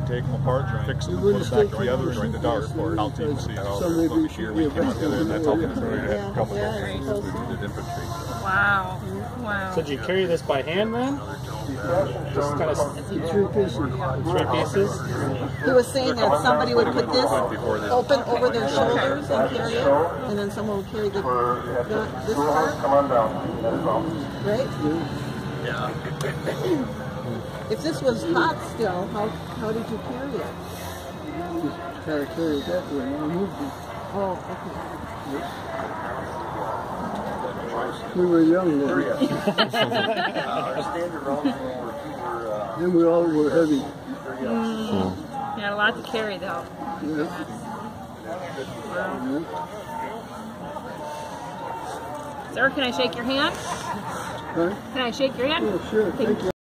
take them apart, fix them, put them back together, and the dart for it. Out to you see how this year we came out together, and that's how the majority had a couple of did infantry. Wow. Wow. So did you carry this by hand then? Just kind of 3 pieces. 3 pieces? He was saying that somebody would put this open over their shoulders and carry it, and then someone would carry this part, right? Yeah. If this was hot still, how did you carry it? Just try to carry it that way and I moved it. Oh, okay. We were young then. And we all were heavy. You had a lot to carry though. Yeah. Wow. Sir, can I shake your hand? Huh? Can I shake your hand? Oh, sure. Thank you.